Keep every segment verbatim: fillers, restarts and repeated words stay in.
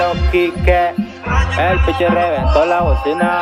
niño Quique, el piche reventó la bocina.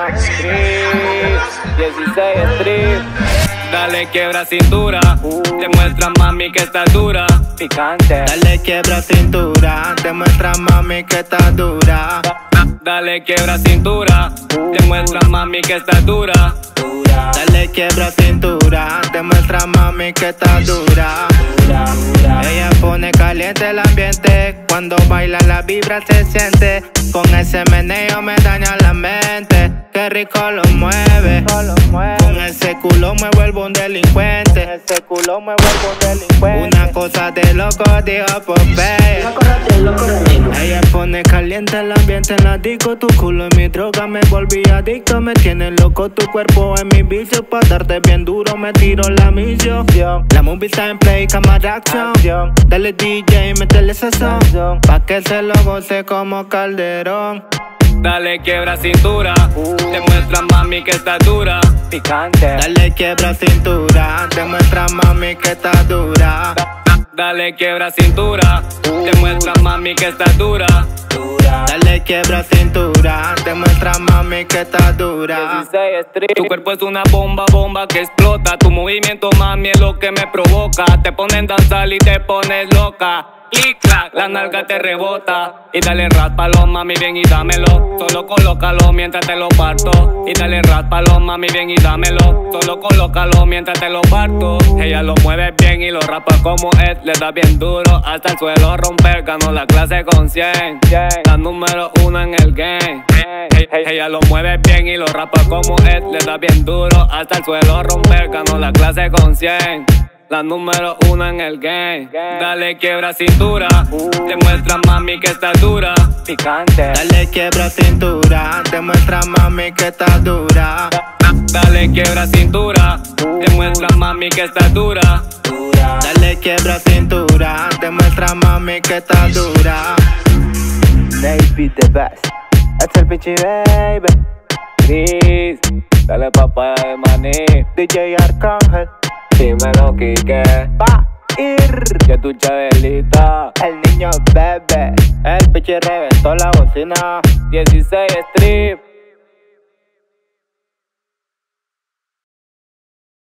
dieciséis Street. Dale quiebra cintura, uh. demuestra mami que estás dura. Picante. Dale quiebra cintura, demuestra mami que estás dura. Dale quiebra cintura, uh. demuestra mami que estás dura. Dura. Dale quiebra cintura, demuestra mami que estás dura. Dura, dura. Ella pone caliente el ambiente, cuando baila la vibra se siente. Con ese meneo me daña la mente, qué rico lo mueve. Lo mueve. Con ese culo me vuelvo un delincuente. Con ese culo me vuelvo un delincuente. Una cosa de loco, dijo Popeye. Ella pone caliente el ambiente en la disco. Tu culo es mi droga, me volví adicto. Me tiene loco tu cuerpo en mi vicio. Pa' darte bien duro me tiro la misión. La movie está en play, cámara acción. Dale D J, métele sazón, pa' que se lo goce como Calderón. Dale quiebra cintura, uh. demuestra mami que estás dura. Picante. Dale quiebra cintura, demuestra mami que estás dura. Dale quiebra cintura, uh. demuestra mami que estás dura. Dura. Dale quiebra cintura, demuestra mami que estás dura. dieciséis Street. Tu cuerpo es una bomba, bomba que explota. Tu movimiento mami es lo que me provoca. Te ponen danzar y te pones loca. Clic, clac, la nalga te rebota. Y dale ráspalo, mami, bien y dámelo. Solo colócalo mientras te lo parto. Y dale ráspalo, mami, bien y dámelo. Solo colócalo mientras te lo parto. Ella lo mueve bien y lo rapa como es. Le da bien duro hasta el suelo romper. Ganó la clase con cien. La número uno en el game. Ella lo mueve bien y lo rapa como es. Le da bien duro hasta el suelo romper. Ganó la clase con cien. La número uno en el game. Dale quiebra cintura, uh. demuestra mami que estás dura. Picante. Dale quiebra cintura, demuestra mami que estás dura. Dale quiebra cintura, uh. demuestra mami que estás dura. Dura. Dale quiebra cintura, demuestra mami que estás dura. Navy the best. Es el pichi baby. Chris, dale papaya de maní. D J Arcángel. Dímelo, Quique. Pa' ir. Ya tu Chabelita. El niño bebé. El pichi reventó la bocina. dieciséis Street.